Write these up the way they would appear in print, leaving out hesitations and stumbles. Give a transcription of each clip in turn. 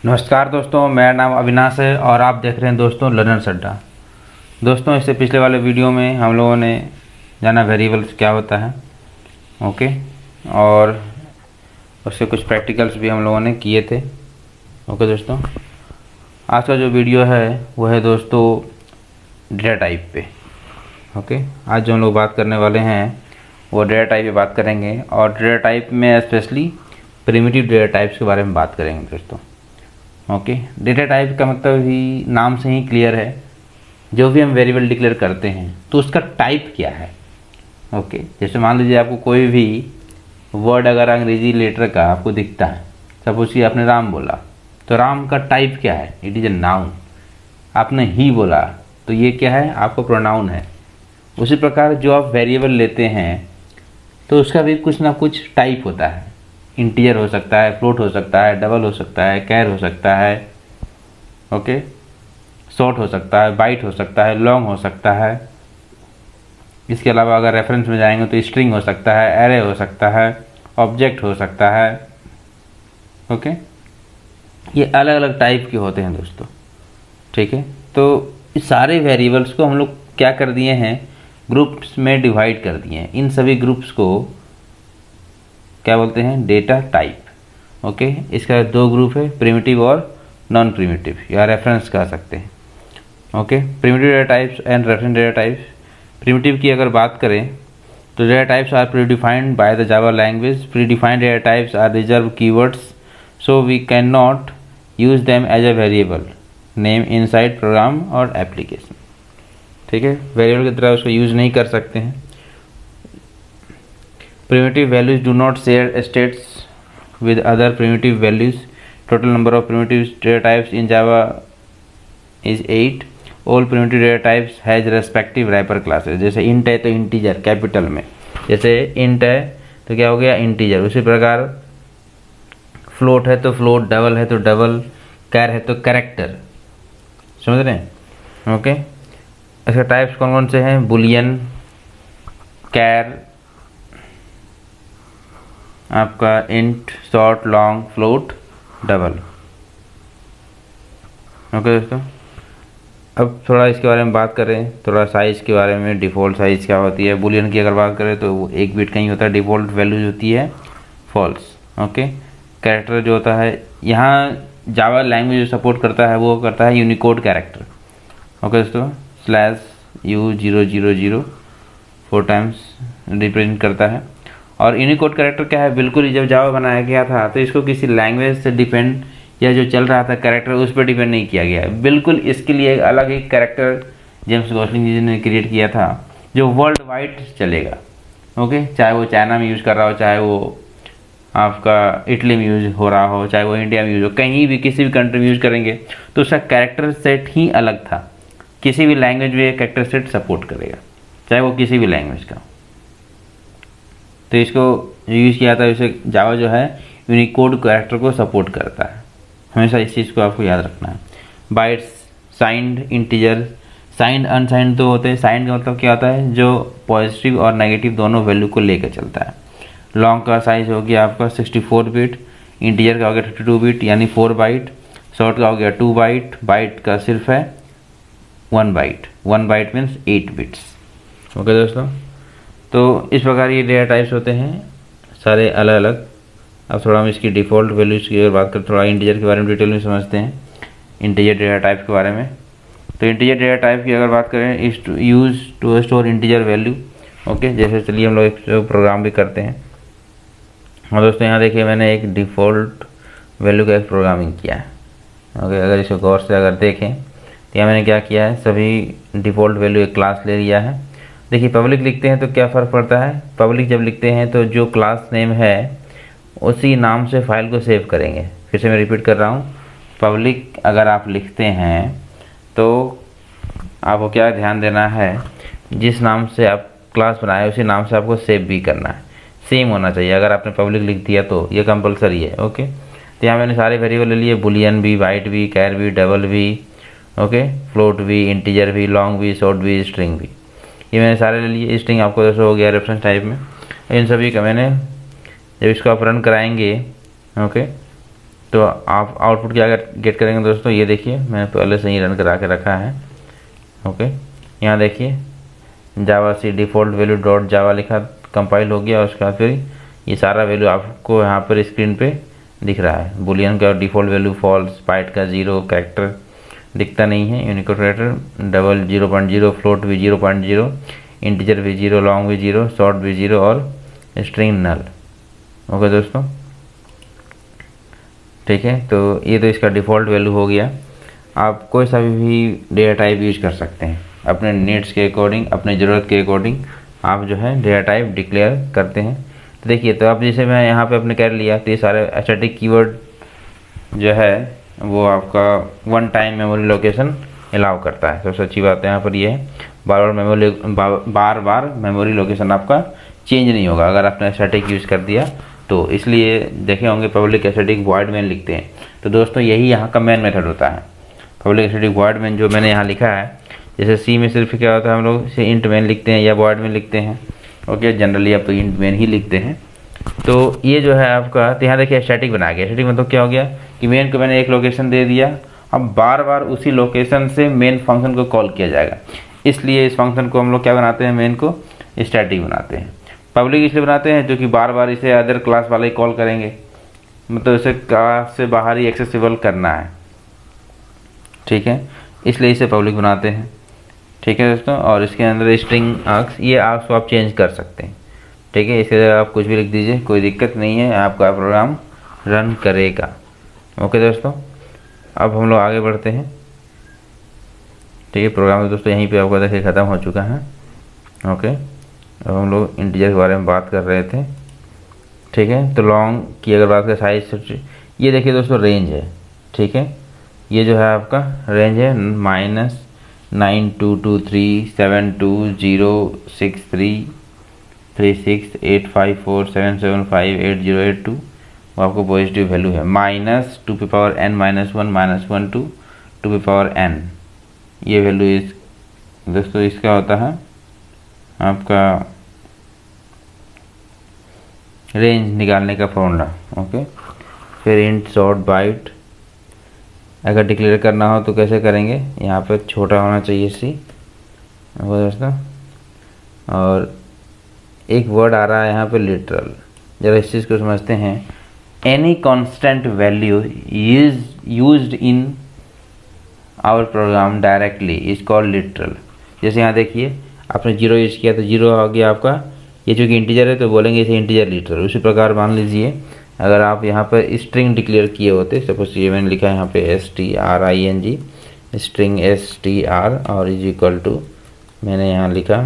नमस्कार दोस्तों, मेरा नाम अविनाश है और आप देख रहे हैं दोस्तों लर्नर्स अड्डा। दोस्तों, इससे पिछले वाले वीडियो में हम लोगों ने जाना वेरिएबल्स क्या होता है, ओके, और उससे कुछ प्रैक्टिकल्स भी हम लोगों ने किए थे। ओके दोस्तों, आज का जो वीडियो है वो है दोस्तों डेटा टाइप पे। ओके, आज जो हम लोग बात करने वाले हैं वो डेटा टाइप पे बात करेंगे और डेटा टाइप में स्पेशली प्रिमिटिव डेटा टाइप्स के बारे में बात करेंगे दोस्तों। ओके, डेटा टाइप का मतलब ही नाम से ही क्लियर है, जो भी हम वेरिएबल डिक्लेयर करते हैं तो उसका टाइप क्या है। ओके, जैसे मान लीजिए आपको कोई भी वर्ड अगर अंग्रेजी लेटर का आपको दिखता है, सपोज कि आपने राम बोला तो राम का टाइप क्या है, इट इज़ ए नाउन। आपने ही बोला तो ये क्या है, आपका प्रोनाउन है। उसी प्रकार जो आप वेरिएबल लेते हैं तो उसका भी कुछ ना कुछ टाइप होता है। इंटीजर हो सकता है, फ्लोट हो सकता है, डबल हो सकता है, कैर हो सकता है, ओके, शॉर्ट हो सकता है, बाइट हो सकता है, लॉन्ग हो सकता है। इसके अलावा अगर रेफरेंस में जाएंगे तो स्ट्रिंग हो सकता है, एरे हो सकता है, ऑब्जेक्ट हो सकता है। ओके, ये अलग अलग टाइप के होते हैं दोस्तों। ठीक है, तो इस सारे वेरिएबल्स को हम लोग क्या कर दिए हैं, ग्रुप्स में डिवाइड कर दिए हैं। इन सभी ग्रुप्स को क्या बोलते हैं, डेटा टाइप। ओके, इसका दो ग्रुप है, प्रिमिटिव और नॉन प्रिमिटिव, या रेफरेंस कह सकते हैं। Okay, primitive data types and reference data types. Primitive की अगर बात करें तो data types are predefined by the Java language. Predefined data types are reserved keywords, so we can not use them as a variable name inside program और application. ठीक है, variable की तरह उसको यूज नहीं कर सकते हैं। Primitive values do not share states with other primitive values. Total number of primitive data types in Java is 8. All primitive data types has respective wrapper classes. जैसे int है तो integer कैपिटल में, जैसे int है तो क्या हो गया integer। उसी प्रकार float है तो float, double है तो double, char है तो character। समझ रहे हैं? ओके, इसके टाइप्स कौन कौन से हैं, boolean, char, आपका int, short, long, float, double. Okay दोस्तों, अब थोड़ा इसके बारे में बात करें, थोड़ा साइज़ के बारे में। डिफ़ॉल्ट साइज़ क्या होती है, बुलियन की अगर बात करें तो वो 1 बिट का ही होता है। डिफ़ॉल्ट वैल्यू होती है फॉल्स। ओके, कैरेक्टर जो होता है, यहाँ जावा लैंग्वेज जो सपोर्ट करता है वो करता है यूनिकोड कैरेक्टर। ओके दोस्तों, /U000 4 टाइम्स रिप्रेजेंट करता है। और यूनिकोड कैरेक्टर क्या है, बिल्कुल ही जब जावा बनाया गया था तो इसको किसी लैंग्वेज से डिपेंड या जो चल रहा था कैरेक्टर उस पर डिपेंड नहीं किया गया है। बिल्कुल इसके लिए एक अलग एक कैरेक्टर जेम्स गॉसलिंग जी ने क्रिएट किया था जो वर्ल्ड वाइड चलेगा। ओके, चाहे वो चाइना में यूज़ कर रहा हो, चाहे वो आपका इटली में यूज़ हो रहा हो, चाहे वो इंडिया में यूज़ हो, कहीं भी किसी भी कंट्री में यूज़ करेंगे तो उसका कैरेक्टर सेट ही अलग था। किसी भी लैंग्वेज में कैरेक्टर सेट सपोर्ट करेगा, चाहे वो किसी भी लैंग्वेज का। तो इसको यूज़ किया था, इसे जावा जो है यूनिकोड कैरेक्टर को सपोर्ट करता है। हमेशा इस चीज़ को आपको याद रखना है। Bytes, signed, integer, signed unsigned तो होते हैं। साइंड का मतलब क्या होता है, जो पॉजिटिव और नेगेटिव दोनों वैल्यू को लेकर चलता है। लॉन्ग का साइज हो गया आपका 64 बिट, इंटीजर का हो गया 32 बिट यानी 4 बाइट, शॉर्ट का हो गया 2 बाइट, बाइट का सिर्फ है 1 byte. 1 byte means 8 bits. Okay दोस्तों, तो इस प्रकार ये डेटा टाइप्स होते हैं सारे अलग अलग। अब थोड़ा हम इसकी डिफ़ॉल्ट वैल्यूज़ की अगर बात करें, थोड़ा इंटीजर के बारे में डिटेल में समझते हैं, इंटीजर डेटा टाइप के बारे में। तो इंटीजर डेटा टाइप की अगर बात करें, is to use to store integer value. Okay, जैसे चलिए हम लोग एक प्रोग्राम भी करते हैं। और दोस्तों यहाँ देखिए मैंने एक डिफ़ॉल्ट वैल्यू का एक प्रोग्रामिंग किया है। ओके, अगर इसको गौर से अगर देखें तो यहाँ मैंने क्या किया है, सभी डिफ़ॉल्ट वैल्यू एक क्लास ले लिया है। देखिए पब्लिक लिखते हैं तो क्या फ़र्क पड़ता है, पब्लिक जब लिखते हैं तो जो क्लास नेम है उसी नाम से फाइल को सेव करेंगे। फिर से मैं रिपीट कर रहा हूँ, पब्लिक अगर आप लिखते हैं तो आपको क्या ध्यान देना है, जिस नाम से आप क्लास बनाए उसी नाम से आपको सेव भी करना है, सेम होना चाहिए। अगर आपने पब्लिक लिख दिया तो ये कंपलसरी है। ओके, तो यहाँ मैंने सारे वेरिएबल ले लिए, बुलियन भी, बाइट भी, कैर भी, डबल भी, ओके, फ्लोट भी, इंटीजर भी, लॉन्ग भी, शॉर्ट भी, स्ट्रिंग भी, ये मैंने सारे ले लिए। स्ट्रिंग आपको जैसे हो गया रेफरेंस टाइप में। इन सभी का मैंने जब इसको आप रन कराएंगे, ओके, तो आप आउटपुट क्या गेट करेंगे दोस्तों, ये देखिए मैंने पहले से ही रन करा के रखा है। ओके, यहाँ देखिए javac default value dot Java लिखा, कंपाइल हो गया। उसके बाद फिर ये सारा वैल्यू आपको यहाँ पर स्क्रीन पे दिख रहा है। बुलियन का डिफ़ॉल्ट वैल्यू फॉल्स, बाइट का 0, कैरेक्टर दिखता नहीं है, यूनिकोड कैरेक्टर डबल 0.0, फ्लोट भी 0.0, इंटीजर भी 0, लॉन्ग भी 0, शॉर्ट भी 0 और स्ट्रिंग नल। ओके दोस्तों, ठीक है। तो ये तो इसका डिफ़ॉल्ट वैल्यू हो गया। आप कोई सा भी डेटा टाइप यूज कर सकते हैं अपने नीड्स के अकॉर्डिंग, अपने ज़रूरत के अकॉर्डिंग आप जो है डेटा टाइप डिक्लेयर करते हैं। तो देखिए, तो अब जैसे मैं यहाँ पे अपने कर लिया, तो ये सारे स्टैटिक कीवर्ड जो है वो आपका one time memory location allow करता है। सबसे अच्छी बात है यहाँ पर ये है, बार बार मेमोरी लोकेशन आपका चेंज नहीं होगा अगर आपने स्टैटिक यूज़ कर दिया तो। इसलिए देखे होंगे पब्लिक स्टैटिक वॉइड मेन लिखते हैं। तो दोस्तों यही यहाँ का मेन मेथड होता है, पब्लिक स्टैटिक वॉइड मेन जो मैंने यहाँ लिखा है। जैसे सी में सिर्फ क्या होता है, हम लोग इसे इंट मेन लिखते हैं या वॉइड मेन लिखते हैं। ओके, जनरली आप तो इंट मेन ही लिखते हैं। तो ये जो है आपका, तो यहाँ देखिए स्टैटिक बना गया। स्टैटिक मतलब क्या हो गया कि मेन को मैंने एक लोकेशन दे दिया, अब बार बार उसी लोकेशन से मेन फंक्शन को कॉल किया जाएगा। इसलिए इस फंक्शन को हम लोग क्या बनाते हैं, मेन को स्टैटिक बनाते हैं। पब्लिक इसलिए बनाते हैं जो कि बार बार इसे अदर क्लास वाले कॉल करेंगे, मतलब इसे क्लास से बाहर ही एक्सेसिबल करना है, ठीक है, इसलिए इसे पब्लिक बनाते हैं। ठीक है दोस्तों, और इसके अंदर स्ट्रिंग आर्क्स, ये आर्क्स को आप चेंज कर सकते हैं। ठीक है, इसके अंदर आप कुछ भी लिख दीजिए, कोई दिक्कत नहीं है, आपका प्रोग्राम रन करेगा। ओके दोस्तों, अब हम लोग आगे बढ़ते हैं। ठीक है, प्रोग्राम दोस्तों यहीं पे आपका देखिए ख़त्म हो चुका है। ओके, अब हम लोग इंटीजर के बारे में बात कर रहे थे। ठीक है, तो लॉन्ग की अगर बात करें साइज, ये देखिए दोस्तों रेंज है। ठीक है, ये जो है आपका रेंज है -9223720633685477588082। वो आपको पॉजिटिव वैल्यू है। -2n-1 -1 to 2n, ये वैल्यू इस दोस्तों इसका होता है आपका रेंज निकालने का फॉर्मूला। ओके, फिर इंट शॉर्ट बाइट अगर डिक्लेयर करना हो तो कैसे करेंगे, यहाँ पे छोटा होना चाहिए सी दोस्तों। और एक वर्ड आ रहा है यहाँ पे लिटरल, जरा इस चीज़ को समझते हैं। Any constant value used in our program directly is called literal. जैसे यहाँ देखिए आपने 0 यूज़ किया तो 0 आ गया आपका, ये चूँकि इंटीजर है तो बोलेंगे इसे इंटीजर लिटरल। उसी प्रकार मान लीजिए अगर आप यहाँ पर स्ट्रिंग डिक्लेयर किए होते, सपोज ये मैंने लिखा है यहाँ पे string स्ट्रिंग str और इज इक्वल टू मैंने यहाँ लिखा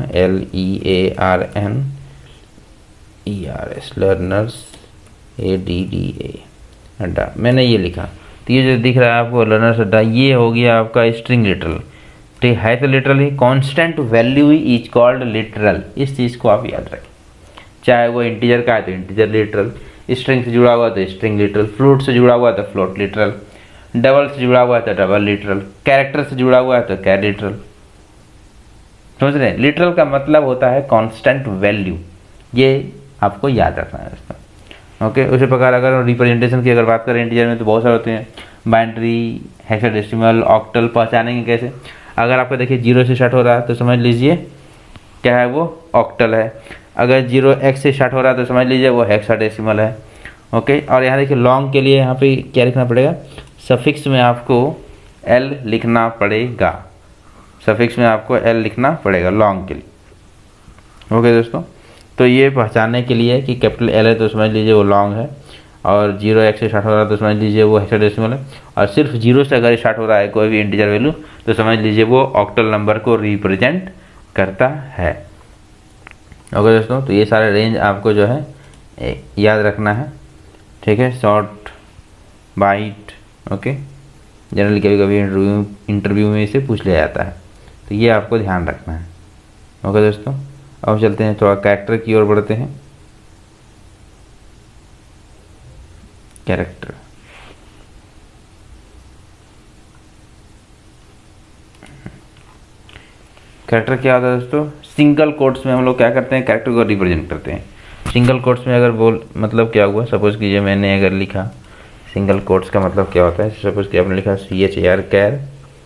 learners लर्नर्स ADDA अड्डा, मैंने ये लिखा। तो ये जो दिख रहा है आपको लर्नर्स अड्डा, ये हो गया आपका स्ट्रिंग लिटरल। ठीक है, तो लिटरल ही constant value is called literal. इस चीज़ को आप याद रखें, चाहे वो इंटीजर का है तो इंटीजर लिटरल, स्ट्रिंग से जुड़ा हुआ तो स्ट्रिंग लिटरल, फ्लोट से जुड़ा हुआ तो फ्लोट लिटरल, डबल से जुड़ा हुआ है तो डबल लिटरल, कैरेक्टर से जुड़ा हुआ है तो कैर लिटरल। समझ रहे हैं, लिटरल का मतलब होता है कांस्टेंट वैल्यू, ये आपको याद रखना है दोस्तों। ओके, उसी प्रकार अगर रिप्रेजेंटेशन की अगर बात करें इंटीजर में तो बहुत सारे होते हैं, बाइनरी, हेक्साडेसिमल, ऑक्टल। पहचानेंगे कैसे, अगर आपका देखिए 0 से स्टार्ट हो रहा है तो समझ लीजिए क्या है वो ऑक्टल है, अगर 0x से स्टार्ट हो रहा है तो समझ लीजिए वो हेक्साडेसिमल है। ओके, और यहाँ देखिए लॉन्ग के लिए यहाँ पे क्या लिखना पड़ेगा, सफिक्स में आपको l लिखना पड़ेगा, सफिक्स में आपको l लिखना पड़ेगा लॉन्ग के लिए। ओके दोस्तों, तो ये पहचानने के लिए कि कैपिटल L है तो समझ लीजिए वो लॉन्ग है, और 0x से स्टार्ट हो रहा है तो समझ लीजिए वो हेक्साडेसिमल है, और सिर्फ 0 से अगर स्टार्ट हो रहा है कोई भी इंटीजर वैल्यू तो समझ लीजिए वो ऑक्टल नंबर को रिप्रेजेंट करता है। ओके दोस्तों, तो ये सारे रेंज आपको जो है याद रखना है। ठीक है, शॉर्ट बाइट। ओके, जनरली कभी कभी इंटरव्यू में इसे पूछ लिया जाता है, तो ये आपको ध्यान रखना है। ओके दोस्तों, अब चलते हैं थोड़ा कैरेक्टर की ओर बढ़ते हैं। कैरेक्टर, कैरेक्टर क्या होता है दोस्तों, सिंगल कोट्स में हम लोग क्या करते हैं, कैरेक्टर को रिप्रेजेंट करते हैं। सिंगल कोट्स में अगर बोल मतलब क्या हुआ, सपोज कीजिए मैंने अगर लिखा सिंगल कोट्स का मतलब क्या होता है, सपोज कि आपने लिखा char char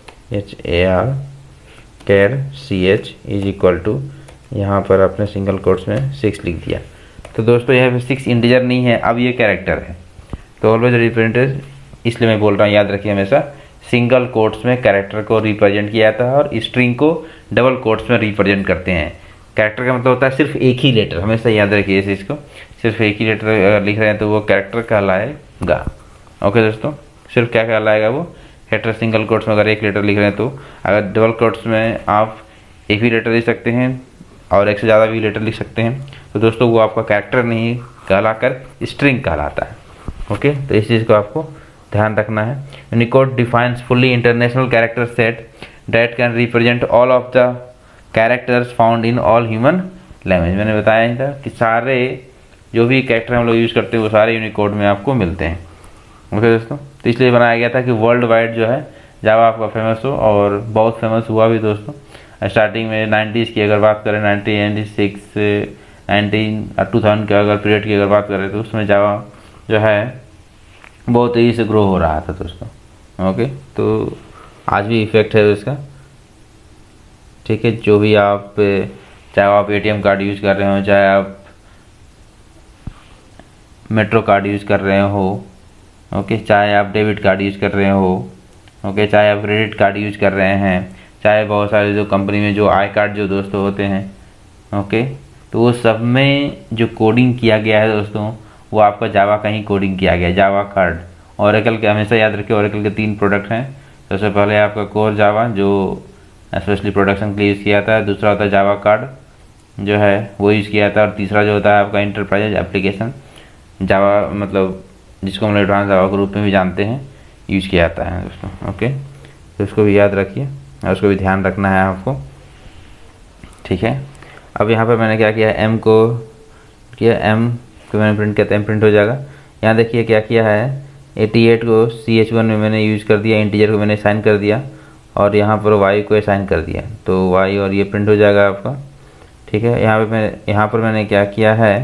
char ch is equal to, यहाँ पर आपने सिंगल कोट्स में 6 लिख दिया। तो दोस्तों यहाँ पे 6 इंटीजर नहीं है, अब ये कैरेक्टर है। तो ऑलवेज रिप्रेजेंटेड, इसलिए मैं बोल रहा हूँ, याद रखिए हमेशा सिंगल कोट्स में कैरेक्टर को रिप्रेजेंट किया जाता है और स्ट्रिंग को डबल कोट्स में रिप्रेजेंट करते हैं। कैरेक्टर का मतलब होता है सिर्फ एक ही लेटर, हमेशा याद रखिए इस चीज़ को, सिर्फ एक ही लेटर अगर लिख रहे हैं तो वो कैरेक्टर कहलाएगा। ओके दोस्तों, सिर्फ क्या कहलाएगा वो कैरेक्टर। सिंगल कोट्स में अगर एक लेटर लिख रहे हैं, तो अगर डबल कोट्स में आप एक भी लेटर लिख सकते हैं और एक से ज़्यादा भी लेटर लिख सकते हैं, तो दोस्तों वो आपका कैरेक्टर नहीं कहलाकर स्ट्रिंग कहलाता है। ओके, तो इस चीज़ को आपको ध्यान रखना है। Unicode defines fully international character set that can represent all of the characters found in all human language. मैंने बताया ही था कि सारे जो भी कैरेक्टर हम लोग यूज़ करते हैं वो सारे यूनिकोड में आपको मिलते हैं। ओके दोस्तों, तो इसलिए बनाया गया था कि वर्ल्ड वाइड जो है जावा आपका फेमस हो, और बहुत फेमस हुआ भी दोस्तों। स्टार्टिंग में 90s की अगर बात करें, 1996 से 2000 के अगर पीरियड की अगर बात करें, तो उसमें जावा जो है बहुत तेज़ी से ग्रो हो रहा था दोस्तों। ओके, तो आज भी इफेक्ट है इसका। ठीक है, जो भी आप, चाहे आप ATM कार्ड यूज़ कर रहे हो, चाहे आप मेट्रो कार्ड यूज़ कर रहे हो, ओके, चाहे आप डेबिट कार्ड यूज़ कर रहे हो, ओके, चाहे आप क्रेडिट कार्ड यूज़ कर रहे हैं, चाहे बहुत सारे जो कंपनी में जो आई कार्ड जो दोस्तों होते हैं, ओके, तो वो सब में जो कोडिंग किया गया है दोस्तों, वो आपका जावा का ही कोडिंग किया गया है, जावा कार्ड। ओरेकल के हमेशा याद रखिए, ओरेकल के 3 प्रोडक्ट हैं। सबसे पहले आपका कोर जावा जो स्पेशली प्रोडक्शन के लिए यूज़ किया जाता है, दूसरा होता है जावा कार्ड जो है वो यूज़ किया जाता है, और तीसरा जो होता है आपका इंटरप्राइज एप्लीकेशन जावा, मतलब जिसको हम एडवांस जावा के रूप में भी जानते हैं, यूज़ किया जाता है दोस्तों। ओके, तो उसको भी याद रखिए और उसको भी ध्यान रखना है आपको। ठीक है, अब यहाँ पर मैंने क्या किया, एम को किया, एम को मैंने प्रिंट किया, एम प्रिंट हो जाएगा। यहाँ देखिए क्या किया है, 88 को CH1 में मैंने यूज़ कर दिया, इंटीजर को मैंने असाइन कर दिया, और यहाँ पर y को असाइन कर दिया, तो y और ये प्रिंट हो जाएगा आपका। ठीक है, यहाँ पर मैंने क्या किया है,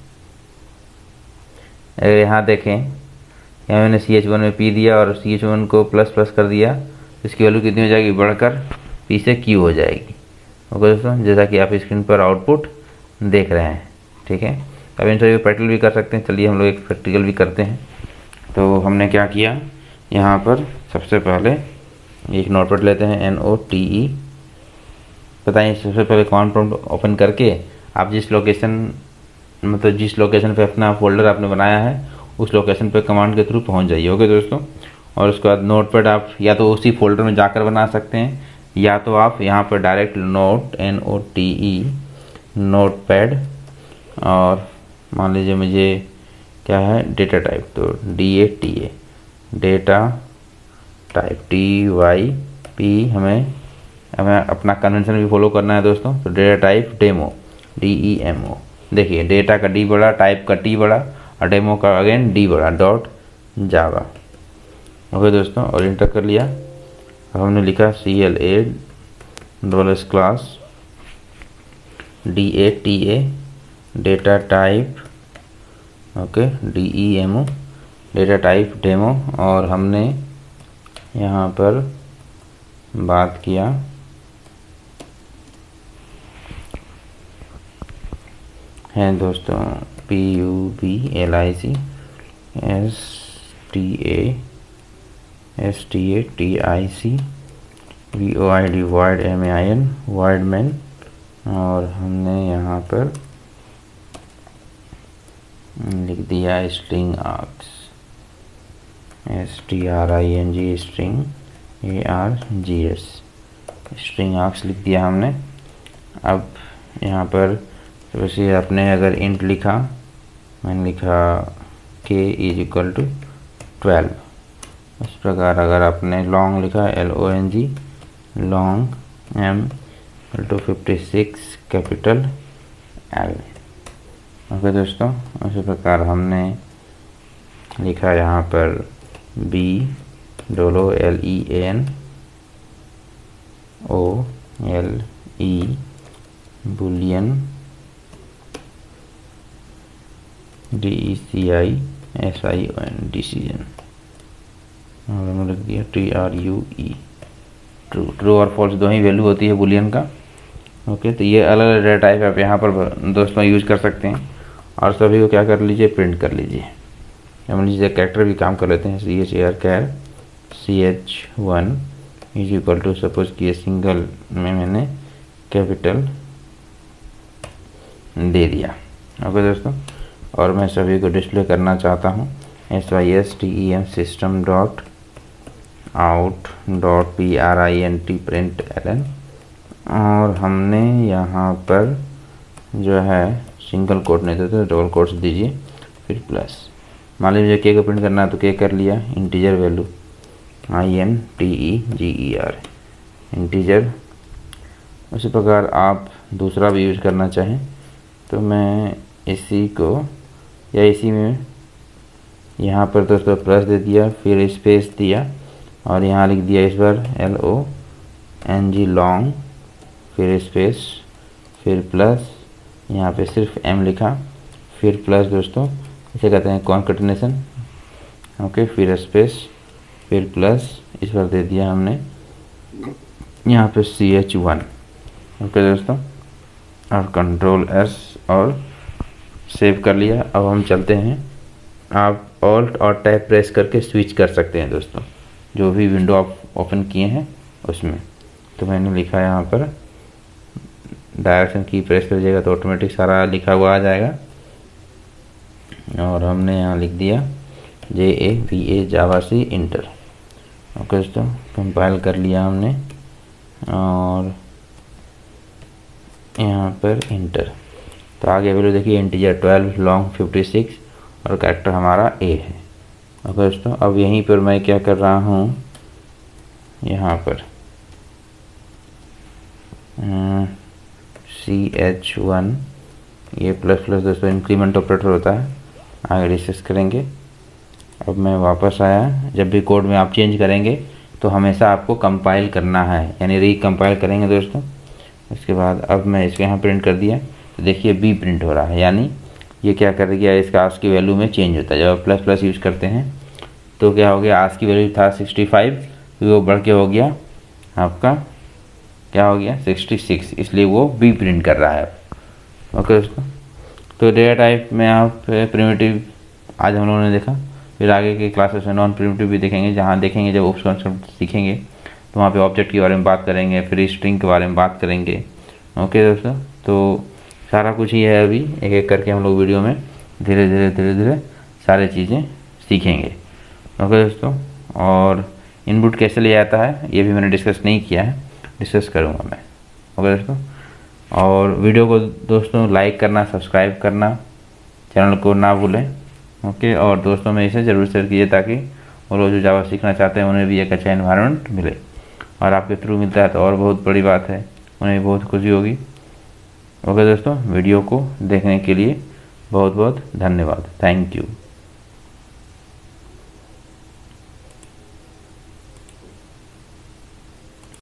अगर यहाँ देखें, यहाँ मैंने CH1 में P दिया और CH1 को प्लस प्लस कर दिया, तो इसकी वैल्यू कितनी हो जाएगी, बढ़कर P से Q हो जाएगी। ओके दोस्तों, जैसा कि आप स्क्रीन पर आउटपुट देख रहे हैं। ठीक है, अब इन सभी प्रैक्टिकल भी कर सकते हैं। चलिए हम लोग एक प्रैक्टिकल भी करते हैं। तो हमने क्या किया, यहाँ पर सबसे पहले एक नोटपैड लेते हैं, NOTE। बताइए, सबसे पहले कमांड प्रॉम्प्ट ओपन करके आप जिस लोकेशन, मतलब जिस लोकेशन पे अपना फोल्डर आपने बनाया है, उस लोकेशन पे कमांड के थ्रू पहुंच जाइए। ओके दोस्तों, और उसके बाद नोटपैड आप या तो उसी फोल्डर में जाकर बना सकते हैं, या तो आप यहाँ पर डायरेक्ट NOTE नोटपैड, और मान लीजिए मुझे क्या है, डेटा टाइप, तो DATA डेटा टाइप TYP, हमें अपना कन्वेंशन भी फॉलो करना है दोस्तों। तो डेटा टाइप डेमो DEMO, देखिए डेटा का D बड़ा, टाइप का T बड़ा, और डेमो का अगेन D बड़ा, डॉट जावा। ओके दोस्तों, और इंटर कर लिया। अब हमने लिखा CLA dollar class DATA data type, okay, DEMO data type demo, और हमने यहाँ पर बात किया है दोस्तों PUBLIC STATIC VOID void MAIN void main, और हमने यहाँ पर लिख दिया string args STRING string ARGS string args लिख दिया हमने। अब यहाँ पर वैसे आपने अगर इंट लिखा, मैंने लिखा k इज इक्वल टू 12, इस प्रकार अगर आपने लॉन्ग लिखा LONG long M equal to 56 capital L। Okay दोस्तों, उसी प्रकार हमने लिखा यहाँ पर BLEANOLE बुलियन DECISION डिसीजन। और मैंने लिख दिया TRUE, ट्रू। ट्रू और फॉल्स दो ही वैल्यू होती है बुलियन का। ओके, तो ये अलग अलग डेटा टाइप आप यहाँ पर दोस्तों यूज कर सकते हैं, और सभी को क्या कर लीजिए, प्रिंट कर लीजिए। मान लीजिए कैरेक्टर भी काम कर लेते हैं, CHAR char CH1 is equal to, suppose कि सिंगल में मैंने कैपिटल दे दिया। ओके दोस्तों, और मैं सभी को डिस्प्ले करना चाहता हूँ SYSTEM system dot out dot PRINT print LN, और हमने यहाँ पर जो है सिंगल कोट नहीं देते, डबल कोट्स दीजिए, फिर प्लस। मान लीजिए के को प्रिंट करना है तो के कर लिया, इंटीजर वैल्यू INTEGER इंटीजर। उसी प्रकार आप दूसरा भी यूज करना चाहें तो मैं इसी को या इसी में यहाँ पर दोस्तों प्लस दे दिया, फिर स्पेस दिया, और यहाँ लिख दिया इस बार LONG लॉन्ग, फिर स्पेस, फिर प्लस, यहाँ पे सिर्फ M लिखा, फिर प्लस दोस्तों, इसे कहते हैं कॉन्केटिनेशन। ओके, फिर स्पेस, फिर प्लस, इस बार दे दिया हमने यहाँ पे CH1। ओके दोस्तों, और कंट्रोल S और सेव कर लिया। अब हम चलते हैं, आप ऑल्ट और टैब प्रेस करके स्विच कर सकते हैं दोस्तों, जो भी विंडो आप ओपन किए हैं उसमें। तो मैंने लिखा यहाँ पर डायरेक्शन की प्रेस करिएगा तो ऑटोमेटिक सारा लिखा हुआ आ जाएगा, और हमने यहाँ लिख दिया JAVA javac enter. Okay दोस्तों, कंपाइल कर लिया हमने, और यहाँ पर इंटर। तो आगे वैल्यू देखिए, इंटीजर 12, लॉन्ग 56, और कैरेक्टर हमारा A है। ओके दोस्तों, अब यहीं पर मैं क्या कर रहा हूँ, यहाँ पर CH1, ये प्लस प्लस दोस्तों इंक्रीमेंट ऑपरेटर होता है, आगे डिस्कस करेंगे। अब मैं वापस आया, जब भी कोड में आप चेंज करेंगे तो हमेशा आपको कंपाइल करना है, यानी रिकम्पाइल करेंगे दोस्तों। उसके बाद अब मैं इसके यहाँ प्रिंट कर दिया, तो देखिए B प्रिंट हो रहा है, यानी ये क्या कर गया, इसका आस्क की वैल्यू में चेंज होता है। जब आप प्लस प्लस यूज़ करते हैं तो क्या हो गया, आस्क की वैल्यू था 65, फिर वो बढ़ के हो गया आपका, क्या हो गया 66, इसलिए वो B प्रिंट कर रहा है। ओके दोस्तों, तो डेटा टाइप में आप प्रिमिटिव आज हम लोगों ने देखा, फिर आगे के क्लासेस में नॉन प्रिमिटिव भी देखेंगे, जहाँ देखेंगे जब उप कॉन्सेप्ट सीखेंगे तो वहाँ पे ऑब्जेक्ट के बारे में बात करेंगे, फिर स्ट्रिंग के बारे में बात करेंगे। ओके दोस्तों, तो सारा कुछ ही है, अभी एक एक करके हम लोग वीडियो में धीरे धीरे सारी चीज़ें सीखेंगे। ओके दोस्तों, और इनपुट कैसे लिया जाता है ये भी मैंने डिस्कस नहीं किया है, डिस्कस करूँगा मैं। ओके दोस्तों, और वीडियो को दोस्तों लाइक करना, सब्सक्राइब करना, चैनल को ना भूलें। ओके, और दोस्तों में इसे ज़रूर शेयर कीजिए ताकि वो लोग जो जावा सीखना चाहते हैं उन्हें भी एक अच्छा एनवायरनमेंट मिले, और आपके थ्रू मिलता है तो और बहुत बड़ी बात है, उन्हें बहुत खुशी होगी। ओके दोस्तों, वीडियो को देखने के लिए बहुत बहुत धन्यवाद। Thank you.